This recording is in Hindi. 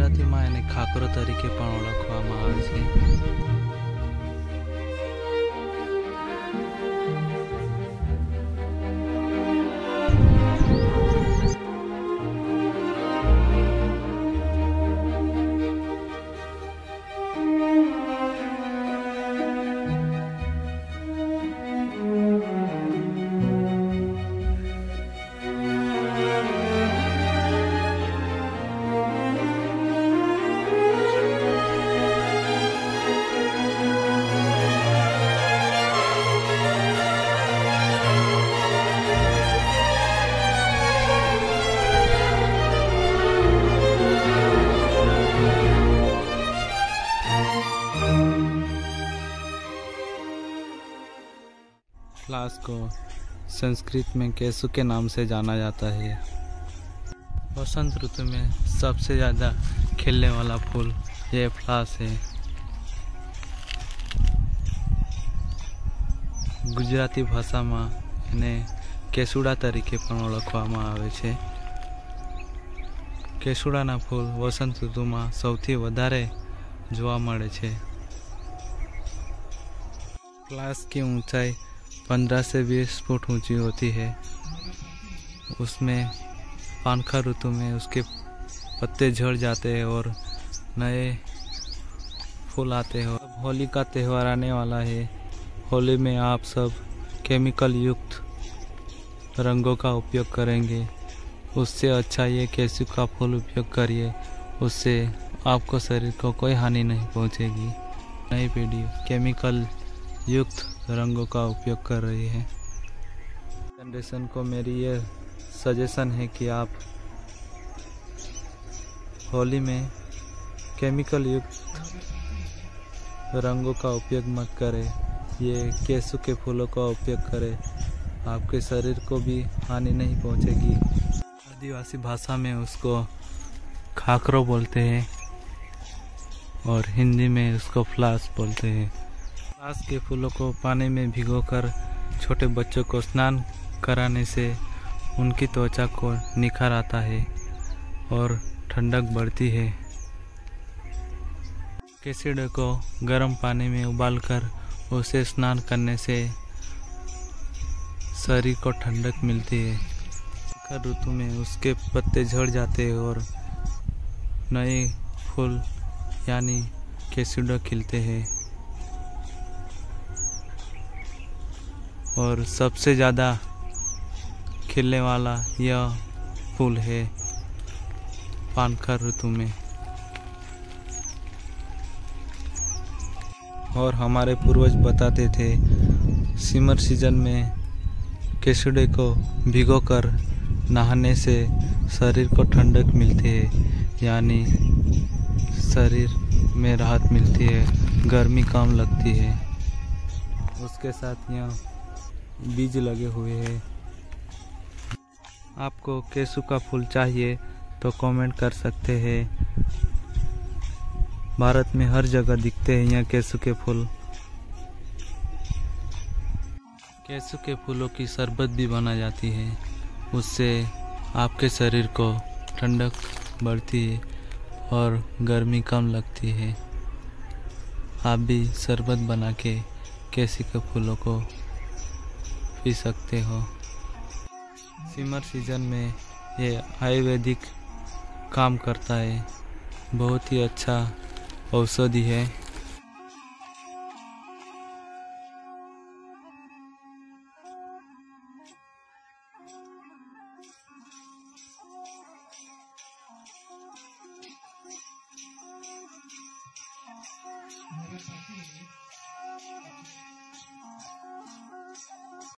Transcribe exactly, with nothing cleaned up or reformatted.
ગુજરાતીમાં એને ખાખરો તરીકે પણ ઓળખવામાં આવે છે। फ्लास को संस्कृत में केसु के नाम से जाना जाता है। वसंत ऋतु में सबसे ज़्यादा खिलने वाला फूल ये फ्लास है। गुजराती भाषा में એને કેસુડા તરીકે પણ ઓળખવામાં આવે છે। કેસુડાના ફૂલ વસંત ઋતુમાં સૌથી વધારે જોવા મળે છે। फ्लास की ऊंचाई पंद्रह से बीस फुट ऊंची होती है। उसमें पानखर ऋतु में उसके पत्ते झड़ जाते हैं और नए फूल आते हैं। अब होली का त्यौहार आने वाला है। होली में आप सब केमिकल युक्त रंगों का उपयोग करेंगे, उससे अच्छा ये केसु का फूल उपयोग करिए, उससे आपको शरीर को कोई हानि नहीं पहुंचेगी। नई पीढ़ी केमिकल युक्त रंगों का उपयोग कर रही है। जनरेशन को मेरी ये सजेशन है कि आप होली में केमिकल युक्त रंगों का उपयोग मत करें, ये केसु के फूलों का उपयोग करें, आपके शरीर को भी हानि नहीं पहुंचेगी। आदिवासी भाषा में उसको खाखरो बोलते हैं और हिंदी में उसको फ्लास बोलते हैं। फ्लास के फूलों को पानी में भिगोकर छोटे बच्चों को स्नान कराने से उनकी त्वचा को निखार आता है और ठंडक बढ़ती है। केसुड़े को गर्म पानी में उबालकर उसे स्नान करने से शरीर को ठंडक मिलती है। शिखर ऋतु में उसके पत्ते झड़ जाते हैं और नए फूल यानी केसुड़ा खिलते हैं। और सबसे ज़्यादा खिलने वाला यह फूल है पानखर ऋतु में। और हमारे पूर्वज बताते थे समर सीजन में केसुड़े को भिगोकर नहाने से शरीर को ठंडक मिलती है, यानी शरीर में राहत मिलती है, गर्मी कम लगती है। उसके साथ यहाँ बीज लगे हुए हैं। आपको केसु का फूल चाहिए तो कमेंट कर सकते हैं। भारत में हर जगह दिखते हैं यहाँ केसु के फूल। केसु के फूलों की शरबत भी बना जाती है, उससे आपके शरीर को ठंडक बढ़ती है और गर्मी कम लगती है। आप भी शरबत बना के केसु के फूलों को पी सकते हो। समर सीजन में ये आयुर्वेदिक काम करता है, बहुत ही अच्छा औषधि है। मेरे साथी